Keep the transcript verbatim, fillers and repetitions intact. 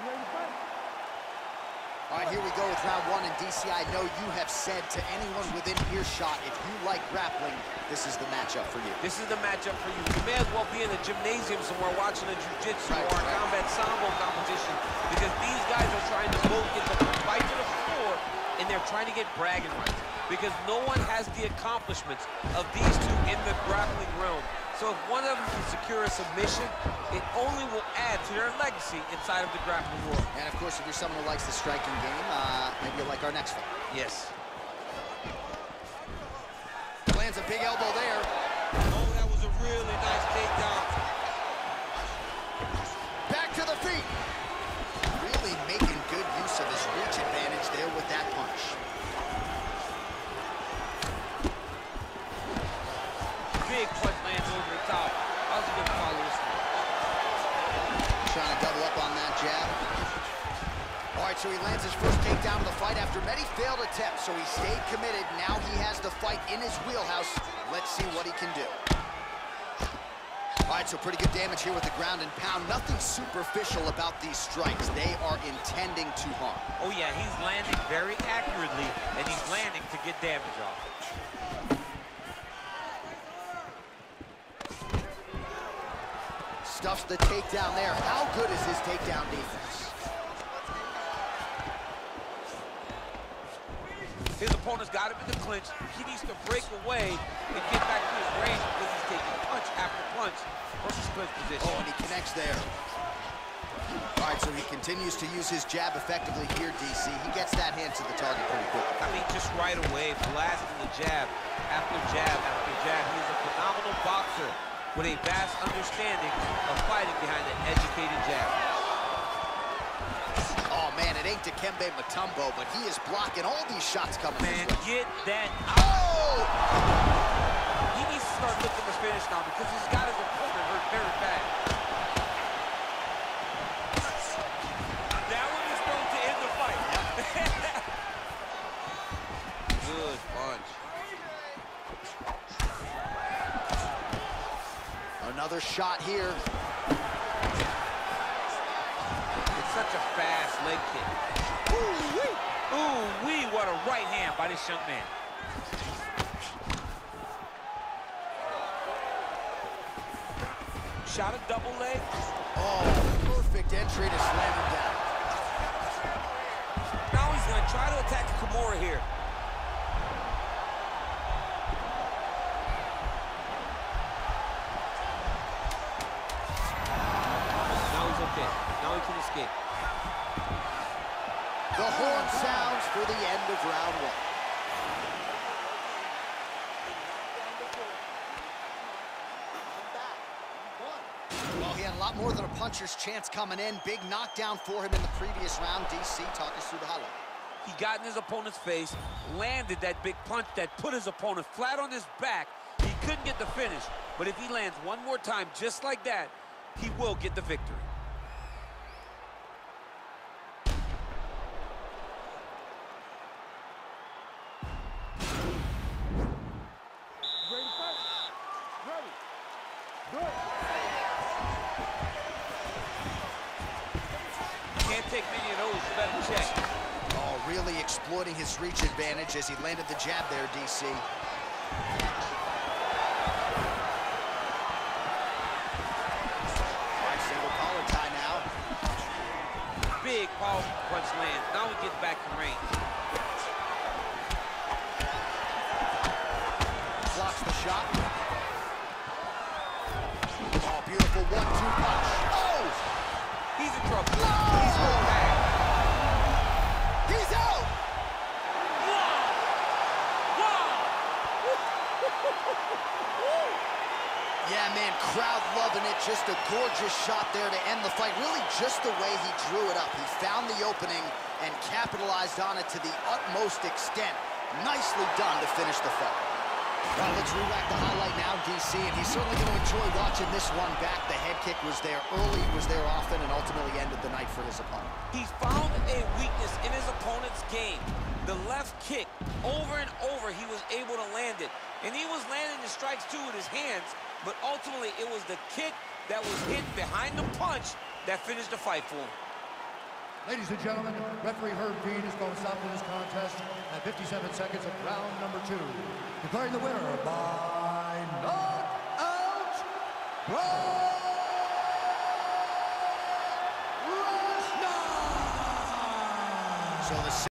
All right, here we go with round one, and D C, I know you have said to anyone within earshot, if you like grappling, this is the matchup for you. This is the matchup for you. You may as well be in a gymnasium somewhere watching a jiu-jitsu right, or a right. combat sambo competition, because these guys are trying to both get the fight to the floor, and they're trying to get bragging rights, because no one has the accomplishments of these two in the grappling realm. So if one of them can secure a submission, it only will add to their legacy inside of the grappling world. And of course, if you're someone who likes the striking game, uh, maybe you'll like our next fight. Yes. Lands a big elbow there. Oh, that was a really nice takedown. Back to the feet. Really making good use of his reach advantage there with that punch. Big punch lands over the top. That was a good follow this one. Trying to double up on that jab. All right, so he lands his first takedown of the fight after many failed attempts, so he stayed committed. Now he has the fight in his wheelhouse. Let's see what he can do. All right, so pretty good damage here with the ground and pound. Nothing superficial about these strikes. They are intending to harm. Oh, yeah, he's landing very accurately, and he's landing to get damage off. Stuffs the takedown there. How good is his takedown defense? His opponent's got him in the clinch. He needs to break away and get back to his range because he's taking punch after punch versus clinch position. Oh, and he connects there. All right, so he continues to use his jab effectively here, D C. He gets that hand to the target pretty quickly. I mean, just right away, blasting the jab after jab after jab. He's a phenomenal boxer with a vast understanding of fighting behind an educated jab. Oh, man, it ain't Dikembe Mutombo, but he is blocking all these shots coming Man, his way. get that out. Oh! He needs to start looking to finish now because he's got his opponent hurt very bad. That one is going to end the fight. Good punch. Another shot here. It's such a fast leg kick. Ooh-wee! Ooh-wee, what a right hand by this young man. Shot a double leg. Oh, perfect entry to slam him down. Now he's going to try to attack Kimura here. Now he can escape. The horn sounds for the end of round one. Well, he had a lot more than a puncher's chance coming in. Big knockdown for him in the previous round. D C, talk us through the highlight. He got in his opponent's face, landed that big punch that put his opponent flat on his back. He couldn't get the finish, but if he lands one more time just like that, he will get the victory. Can't take many of those, you better check. Oh, really exploiting his reach advantage as he landed the jab there, D C. Right, single collar tie now. Big powerful punch lands. Now he gets back to range. Blocks the shot. Oh, beautiful one two punch. Oh! He's in trouble. No! He's going back. He's out! Wow! Wow! Yeah, man, crowd loving it. Just a gorgeous shot there to end the fight. Really just the way he drew it up. He found the opening and capitalized on it to the utmost extent. Nicely done to finish the fight. Well, let's re-rack the highlight now, D C, and he's certainly going to enjoy watching this one back. The head kick was there early, was there often, and ultimately ended the night for his opponent. He's found a weakness in his opponent's game. The left kick, over and over, he was able to land it. And he was landing the strikes, too, with his hands, but ultimately it was the kick that was hit behind the punch that finished the fight for him. Ladies and gentlemen, referee Herb Dean is going to stop this contest at fifty-seven seconds of round number two. Declaring the winner by knockout, Brock Lesnar! So the